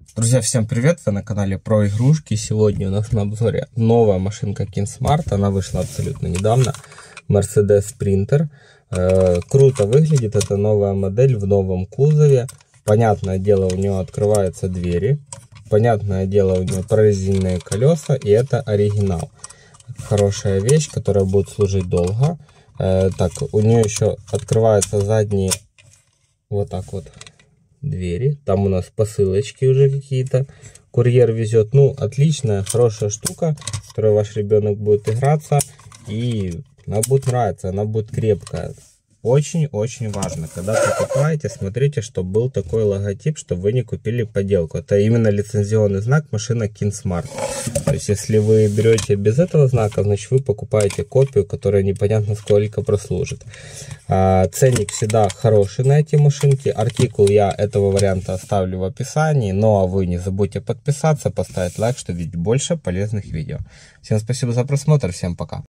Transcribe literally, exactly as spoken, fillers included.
Друзья, всем привет! Вы на канале Про Игрушки. Сегодня у нас на обзоре новая машинка Kinsmart. Она вышла абсолютно недавно. Mercedes Sprinter. Э, круто выглядит. Это новая модель в новом кузове. Понятное дело, у нее открываются двери. Понятное дело, у нее прорезиненные колеса. И это оригинал. Хорошая вещь, которая будет служить долго. Э, так, у нее еще открываются задние вот так вот двери. Там у нас посылочки уже какие-то. Курьер везет. Ну, отличная, хорошая штука, в которой ваш ребенок будет играться. И она будет нравиться, она будет крепкая. Очень-очень важно, когда покупаете, смотрите, чтобы был такой логотип, чтобы вы не купили подделку. Это именно лицензионный знак машина Kinsmart. То есть, если вы берете без этого знака, значит вы покупаете копию, которая непонятно сколько прослужит. А, ценник всегда хороший на эти машинки. Артикул я этого варианта оставлю в описании. Ну а вы не забудьте подписаться, поставить лайк, чтобы видеть больше полезных видео. Всем спасибо за просмотр, всем пока.